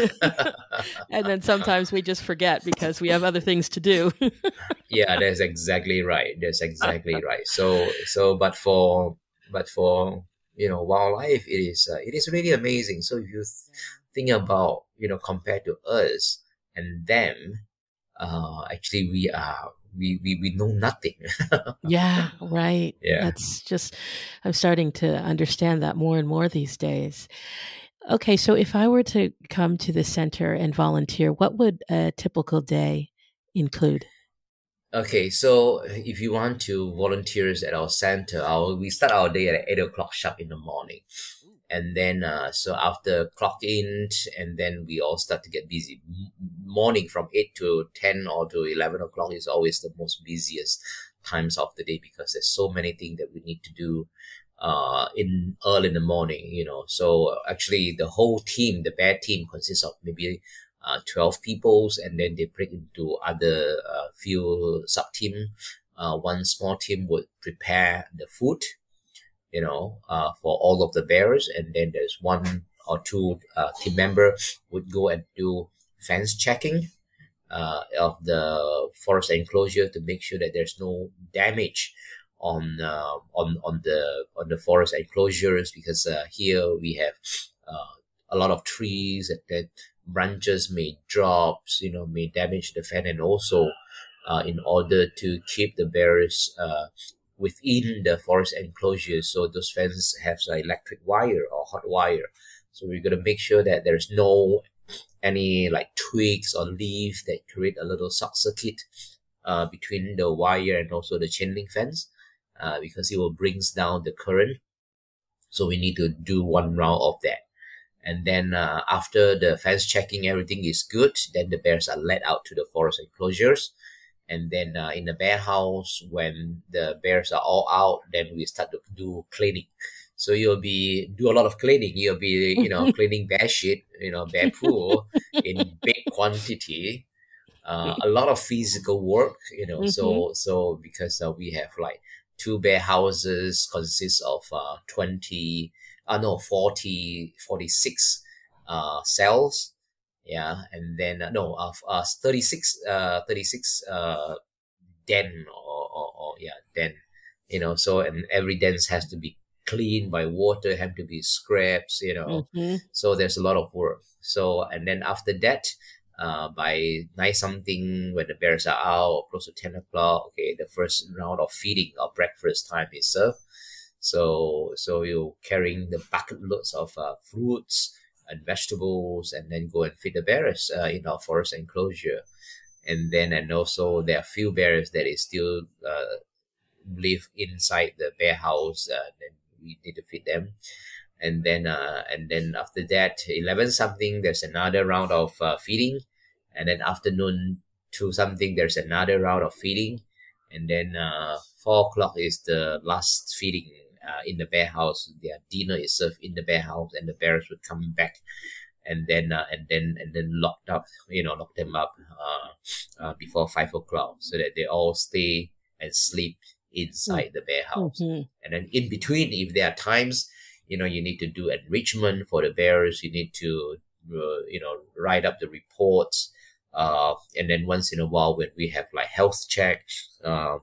S2: And then sometimes we just forget because we have other things to do.
S3: Yeah, that's exactly right. That's exactly right. So so, but for but for you know wildlife, it is uh, it is really amazing. So if you th- think about you know compared to us and them, uh, actually we are we we, we know nothing.
S2: Yeah, right.
S3: Yeah.
S2: That's just, I'm starting to understand that more and more these days. Okay, so if I were to come to the center and volunteer, what would a typical day include?
S3: Okay, so if you want to volunteers at our center, our we start our day at eight o'clock sharp in the morning, and then uh, so after clock in, and then we all start to get busy. M- morning from eight to ten or to eleven o'clock is always the most busiest times of the day because there's so many things that we need to do uh in early in the morning, you know. So actually the whole team, the bear team, consists of maybe uh, twelve peoples, and then they break into other uh, few sub team. Uh, one small team would prepare the food, you know, uh, for all of the bears, and then there's one or two uh, team member would go and do fence checking uh, of the forest enclosure to make sure that there's no damage on uh, on on the on the forest enclosures, because uh, here we have uh, a lot of trees and that branches may drop, you know, may damage the fence, and also uh, in order to keep the bears uh, within the forest enclosure, so those fences have like electric wire or hot wire. So we're gonna make sure that there's no any like twigs or leaves that create a little short circuit uh, between the wire and also the chain link fence, uh, because it will brings down the current. So we need to do one round of that. And then uh, after the fence checking, everything is good, then the bears are let out to the forest enclosures. And then uh, in the bear house, when the bears are all out, then we start to do cleaning. So you'll be do a lot of cleaning. You'll be you know cleaning bear shit, you know bear poo in big quantity. Uh, a lot of physical work, you know.
S2: Mhm.
S3: So so because uh, we have like two bear houses consists of uh twenty, uh no forty, forty-six uh cells. Yeah, and then uh, no of uh thirty-six uh thirty-six uh den or, or, or yeah den, you know. So and every den has to be cleaned by water, have to be scraped, you know.
S2: Mhm.
S3: So there's a lot of work. So and then after that, uh by nine something, when the bears are out close to ten o'clock, okay, the first round of feeding or breakfast time is served. So so you're carrying the bucket loads of uh, fruits and vegetables, and then go and feed the bears uh, in our forest enclosure. And then and also there are few bears that is still uh, live inside the bear house, uh, then we need to feed them. And then uh, and then after that, eleven something, there's another round of uh, feeding. And then afternoon two something, there's another round of feeding. And then uh, four o'clock is the last feeding uh, in the bear house. Their dinner is served in the bear house, and the bears would come back, and then uh, and then and then locked up, you know, lock them up uh, uh, before five o'clock, so that they all stay and sleep inside the bear house.
S2: Mhm.
S3: And then in between, if there are times, you know, you need to do enrichment for the bears. You need to, uh, you know, write up the reports. Uh, and then once in a while, when we have like health check, uh,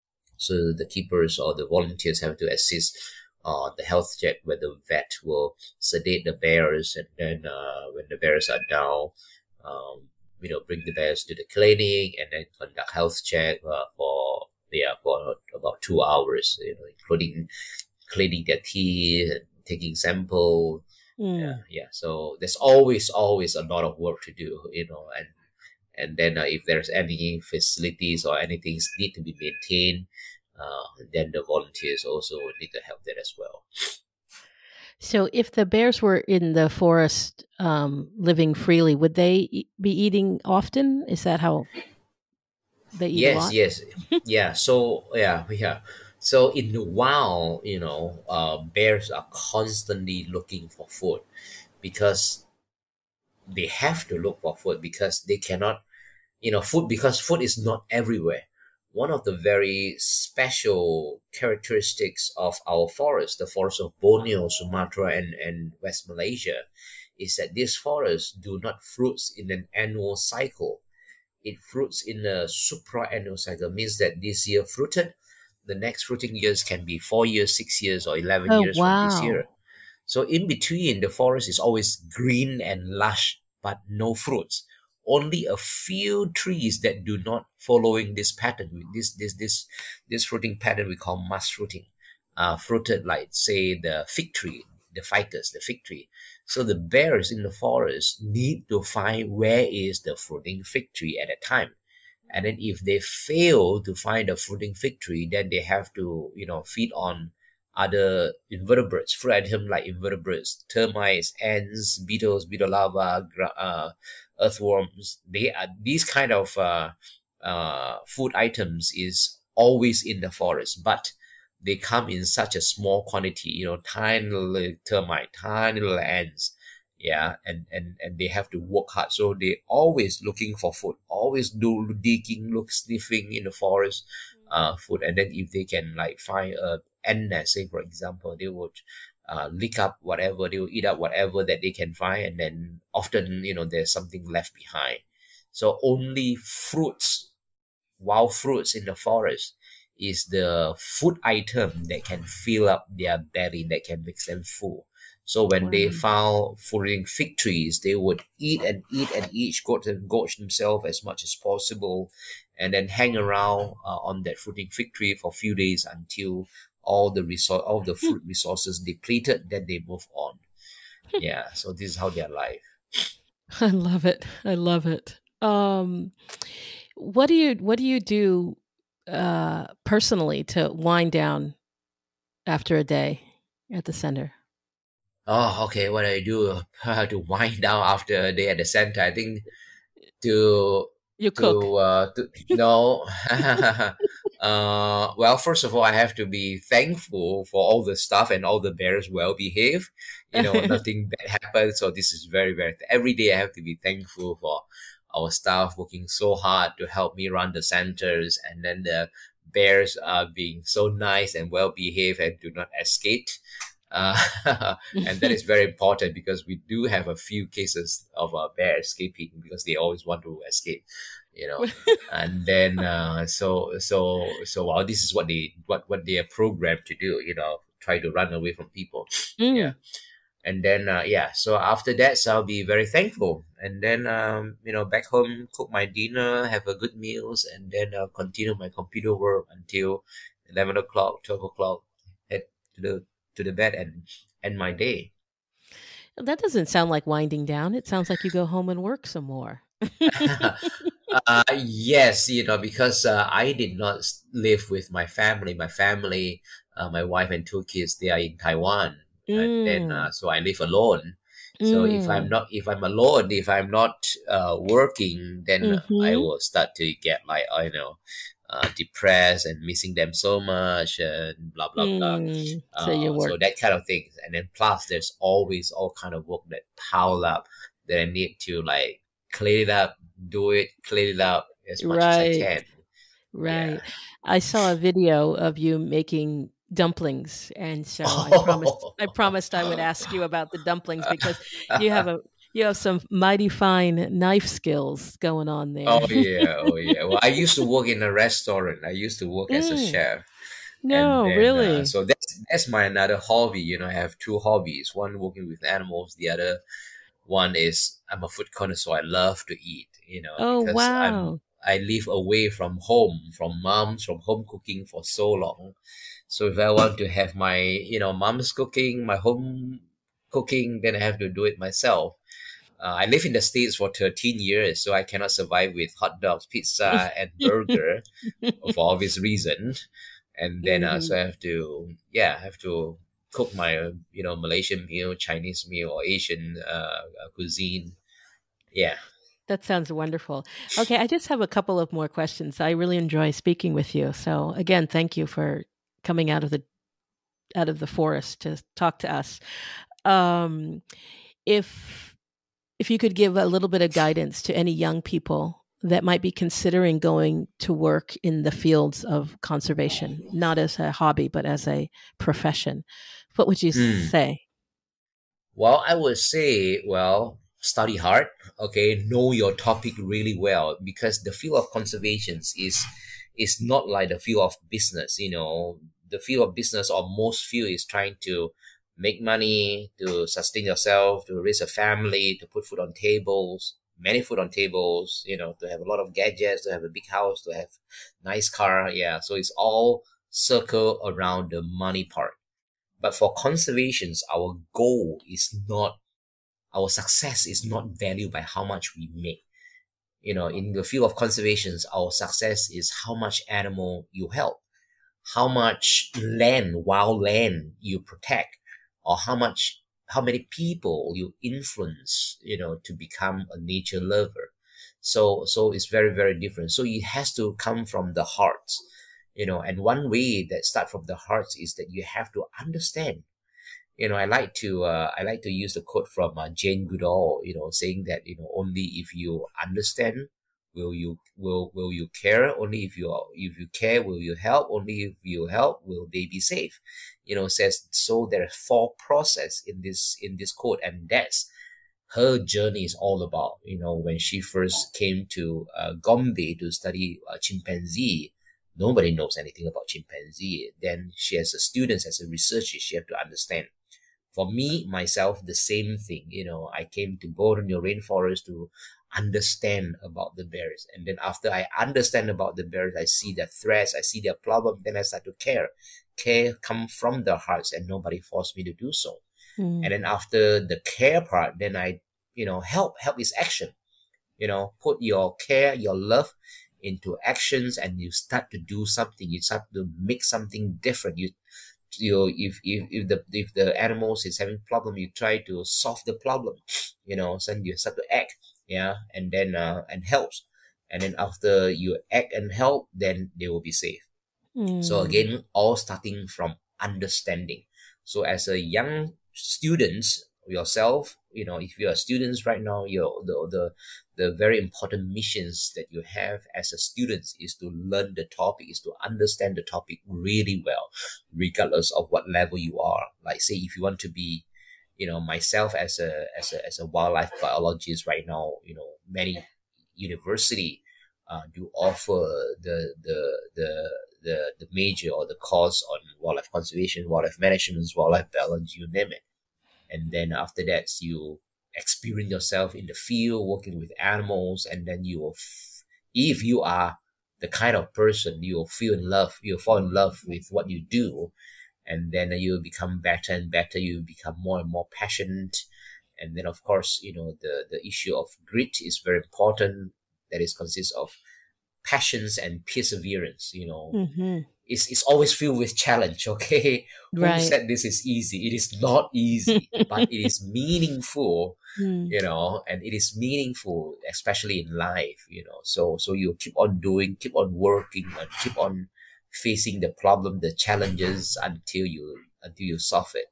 S3: so the keepers or the volunteers have to assist uh, the health check, where the vet will sedate the bears, and then uh, when the bears are down, um, you know, bring the bears to the clinic and then conduct health check uh, for yeah for about two hours, you know, including cleaning their teeth and taking sample.
S2: Mm.
S3: Yeah, yeah. So there's always always a lot of work to do, you know, and and then uh, if there's any facilities or anything need to be maintained, uh, then the volunteers also need to help that as well.
S2: So if the bears were in the forest um, living freely, would they e- be eating often? Is that how they eat a
S3: Yes,
S2: lot?
S3: yes, yeah. So yeah, yeah. So in the wild, you know, uh, bears are constantly looking for food. because they have to look for food because they cannot, you know, food because food is not everywhere. One of the very special characteristics of our forest, the forest of Borneo, Sumatra, and, and West Malaysia, is that these forests do not fruit in an annual cycle. It fruits in a supra-annual cycle, means that this year fruited, the next fruiting years can be four years, six years, or eleven
S2: Oh,
S3: years from this
S2: wow.
S3: year. So in between, the forest is always green and lush, but no fruits. Only a few trees that do not following this pattern, this this this this fruiting pattern we call mass fruiting, uh, fruited like say the fig tree, the ficus, the fig tree. So the bears in the forest need to find where is the fruiting fig tree at a time. And then if they fail to find a fruiting fig tree, then they have to, you know, feed on other invertebrates, fruit items like invertebrates, termites, ants, beetles, beetle larvae, gra- uh, earthworms. They are these kind of uh, uh, food items is always in the forest, but they come in such a small quantity, you know, tiny little termite, tiny little ants. Yeah, and, and, and they have to work hard. So they always looking for food, always do digging, look, sniffing in the forest, uh, food. And then if they can like find a ant nest, say for example, they would uh, lick up whatever, they will eat up whatever that they can find. And then often, you know, there's something left behind. So only fruits, wild fruits in the forest is the food item that can fill up their belly, that can make them full. So when
S2: Wow.
S3: they found fruiting fig trees, they would eat and eat and eat, gorge, and gorge themselves as much as possible, and then hang around uh, on that fruiting fig tree for a few days until all the resource, all the fruit resources depleted. Then they move on. Yeah, so this is how their life.
S2: I love it. I love it. Um, what do you What do you do uh, personally to wind down after a day at the center?
S3: Oh, okay. What I do uh, to wind down after a day at the center, I think to
S2: You cook.
S3: to uh to no uh well, first of all, I have to be thankful for all the stuff and all the bears well behaved, you know, nothing bad happened. So this is very very every day I have to be thankful for our staff working so hard to help me run the centers, and then the bears are being so nice and well behaved and do not escape. Uh, and that is very important because we do have a few cases of uh, bear escaping because they always want to escape, you know. And then uh, so so so well, this is what they what what they are programmed to do, you know, try to run away from people.
S2: Mm.
S3: Yeah. And then uh, yeah, so after that, so I'll be very thankful, and then um, you know, back home, cook my dinner, have a good meals, and then I'll continue my computer work until eleven o'clock, twelve o'clock, head to the to the bed and end my day.
S2: That doesn't sound like winding down. It sounds like you go home and work some more.
S3: uh, yes, you know, because uh, I did not s- live with my family. My family, uh, my wife and two kids, they are in Taiwan, and then
S2: Mm.
S3: uh, so I live alone. So if I'm
S2: Mm.
S3: not, if I'm alone, if I'm not uh, working, then I
S2: Mhm.
S3: will start to get like, uh, you know, uh, depressed and missing them so much and blah blah blah.
S2: Mm. So you
S3: Uh, so
S2: work.
S3: that kind of things, and then plus there's always all kind of work that pile up that I need to like clean it up, do it, clean it up as much as I
S2: Right.
S3: can.
S2: Right.
S3: Yeah.
S2: I saw a video of you making dumplings, and so I promised I promised I would ask you about the dumplings because you have a you have some mighty fine knife skills going on there.
S3: Oh yeah, oh yeah. Well, I used to work in a restaurant. I used to work as a
S2: Mm.
S3: chef, and
S2: No,
S3: then uh,
S2: really.
S3: so that's that's my another hobby. You know, I have two hobbies. One working with animals. The other one is I'm a food connoisseur. I love to eat. You know,
S2: Oh,
S3: because I'm
S2: wow.
S3: I live away from home, from mom's, from home cooking for so long. So if I want to have my, you know, mom's cooking, my home cooking, then I have to do it myself. Uh, I live in the States for thirteen years, so I cannot survive with hot dogs, pizza, and burger for obvious reasons. And then uh, so
S2: Mhm.
S3: I have to, yeah, I have to cook my, uh, you know, Malaysian meal, Chinese meal, or Asian uh, uh, cuisine. Yeah.
S2: That sounds wonderful. Okay, I just have a couple of more questions. I really enjoy speaking with you. So again, thank you for coming out of the out of the forest to talk to us. Um, if if you could give a little bit of guidance to any young people that might be considering going to work in the fields of conservation, not as a hobby, but as a profession, what would you
S3: Hmm.
S2: say?
S3: Well, I would say, well, study hard, okay, know your topic really well, because the field of conservations is is not like the field of business. You know, the field of business or most field is trying to make money, to sustain yourself, to raise a family, to put food on tables, many food on tables, you know, to have a lot of gadgets, to have a big house, to have nice car. Yeah, so it's all circle around the money part. But for conservations, our goal is not, our success is not valued by how much we make. You know, in the field of conservations, our success is how much animal you help, how much land, wild land you protect, or how much, how many people you influence, you know, to become a nature lover. So, so it's very, very different. So it has to come from the heart, you know, and one way that start from the heart is that you have to understand. You know, I like to uh, I like to use the quote from uh, Jane Goodall, you know, saying that, you know, only if you understand will you will will you care. Only if you if you care will you help. Only if you help will they be safe. You know, says so. There are four process in this in this quote, and that's her journey is all about. You know, when she first came to uh, Gombe to study uh, chimpanzee. Nobody knows anything about chimpanzee. Then she, as a student, as a researcher, she have to understand. For me, myself, the same thing. You know, I came to Borneo rainforest to understand about the bears. And then after I understand about the bears, I see their threats, I see their problem, then I start to care. Care comes from the hearts, and nobody forced me to do so. Mm. And then after the care part, then I, you know, help. Help is action. You know, put your care, your love into actions, and you start to do something. You start to make something different. You, you, if if if the if the animals is having problem, you try to solve the problem. You know, so you start to act, yeah, and then uh, and helps, and then after you act and help, then they will be safe. Mm. So again, all starting from understanding. So as a young students yourself, you know, if you are students right now, you're the the the very important missions that you have as a student is to learn the topic, is to understand the topic really well, regardless of what level you are. Like say if you want to be, you know, myself as a as a as a wildlife biologist right now, you know, many university uh, do offer the the the the the major or the course on wildlife conservation, wildlife management, wildlife balance, you name it. And then after that, you experience yourself in the field, working with animals, and then you will, f- if you are the kind of person, you will feel in love, you'll fall in love with what you do, and then you will become better and better, you will become more and more passionate. And then, of course, you know, the, the issue of grit is very important. That is consists of passions and perseverance, you know. Mm-hmm. It's, it's always filled with challenge, okay? Right. Who said this is easy? It is not easy, but it is meaningful, mm. you know, and it is meaningful, especially in life, you know. So so you keep on doing, keep on working, and keep on facing the problem, the challenges until you until you solve it.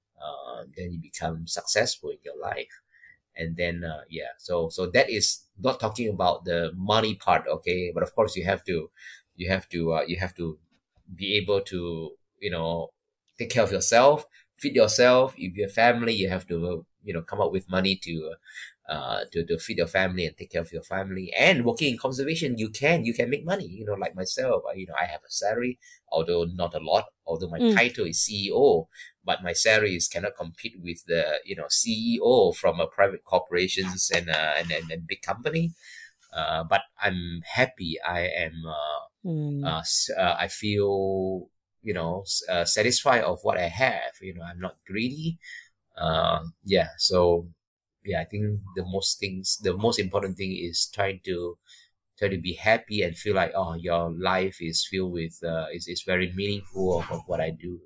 S3: Uh, then you become successful in your life. And then, uh, yeah, so so that is not talking about the money part, okay? But of course, you have to, you have to, uh, you have to be able to, you know, take care of yourself, feed yourself. If you have family, you have to, you know, come up with money to, uh, to to feed your family and take care of your family. And working in conservation, you can you can make money. You know, like myself, I, you know, I have a salary, although not a lot. Although my mm. title is C E O. But my salaries cannot compete with the, you know, C E O from a private corporations and uh, and, and, and big company. Uh, but I'm happy. I am. Uh, mm. uh, uh, I feel, you know, uh, satisfied of what I have. You know, I'm not greedy. Uh, yeah. So yeah, I think the most things, the most important thing is trying to try to be happy and feel like, oh, your life is filled with uh, is is very meaningful of, of what I do.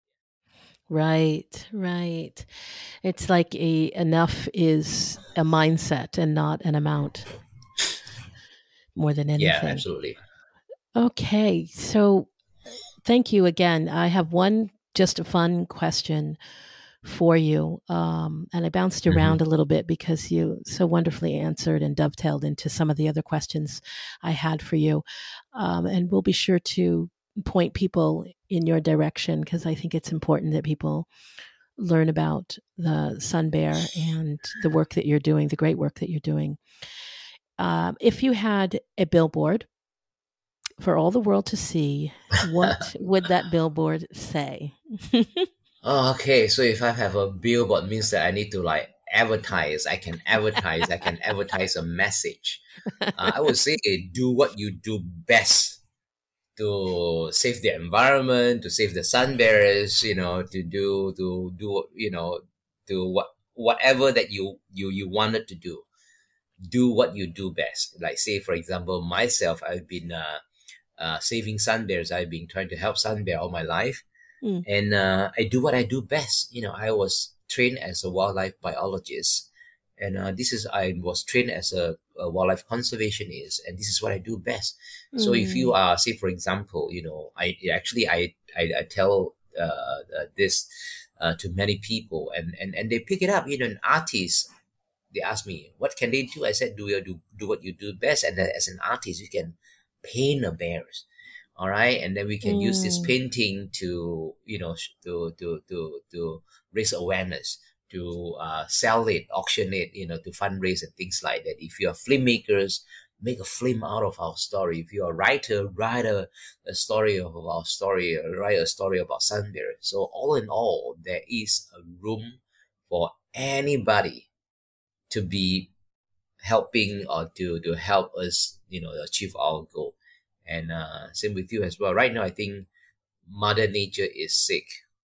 S2: Right, right. It's like a enough is a mindset and not an amount more than anything.
S3: Yeah, absolutely.
S2: Okay, so thank you again. I have one just a fun question for you. Um, and I bounced around mm-hmm. a little bit because you so wonderfully answered and dovetailed into some of the other questions I had for you. Um, and we'll be sure to point people in your direction, because I think it's important that people learn about the Sun Bear and the work that you're doing, the great work that you're doing. Um, if you had a billboard for all the world to see, what would that billboard say?
S3: Oh, okay. So if I have a billboard, means that I need to like advertise. I can advertise. I can advertise a message. Uh, I would say, do what you do best to save the environment, to save the sun bearers. You know, to do to do you know to what whatever that you you you wanted to do. Do what you do best. Like say, for example, myself, I've been uh, uh, saving sun bears. I've been trying to help sun bear all my life. Mm. And uh, I do what I do best. You know, I was trained as a wildlife biologist. And uh, this is, I was trained as a, a wildlife conservationist. And this is what I do best. Mm. So if you are, say, for example, you know, I actually, I, I, I tell uh, uh, this uh, to many people, and, and, and they pick it up. You know, an artist, they ask me, what can they do? I said, do, you do, do what you do best. And as an artist, you can paint a bears. All right. And then we can mm. use this painting to, you know, to, to, to, to raise awareness, to uh, sell it, auction it, you know, to fundraise and things like that. If you are filmmakers, make a film out of our story. If you're a writer, write a, a story of our story, write a story about sun bear. So all in all, there is a room for anybody to be helping or to, to help us, you know, achieve our goal. And uh, same with you as well. Right now, I think Mother Nature is sick.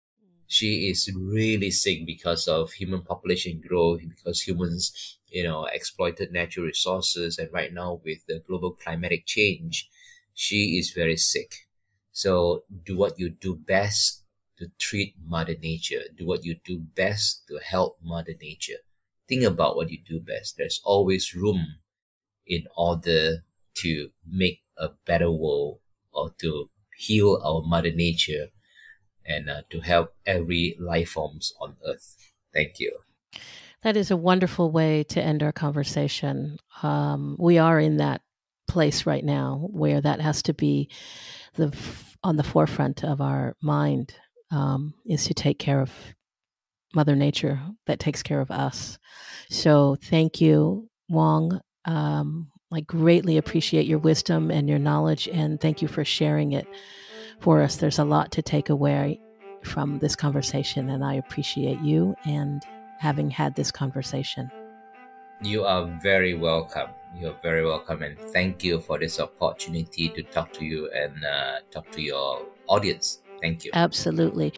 S3: She is really sick because of human population growth, because humans, you know, exploited natural resources. And right now with the global climatic change, she is very sick. So do what you do best to treat Mother Nature. Do what you do best to help Mother Nature. Think about what you do best. There's always room in order to make a better world, or to heal our Mother Nature, and uh, to help every life forms on Earth. Thank you.
S2: That is a wonderful way to end our conversation. Um, we are in that place right now where that has to be the on the forefront of our mind, um, is to take care of Mother Nature that takes care of us. So thank you, Wong. Um, I greatly appreciate your wisdom and your knowledge, and thank you for sharing it for us. There's a lot to take away from this conversation, and I appreciate you and having had this conversation.
S3: You are very welcome. You're very welcome, and thank you for this opportunity to talk to you and uh, talk to your audience. Thank you.
S2: Absolutely.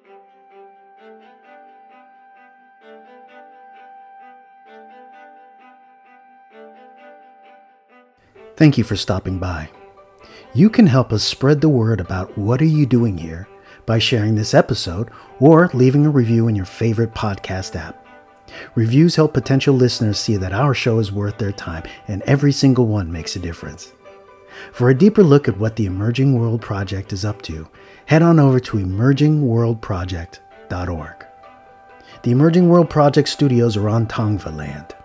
S4: Thank you for stopping by. You can help us spread the word about What Are You Doing Here by sharing this episode or leaving a review in your favorite podcast app. Reviews help potential listeners see that our show is worth their time, and every single one makes a difference. For a deeper look at what the Emerging World Project is up to, head on over to emerging world project dot org. The Emerging World Project studios are on Tongva land.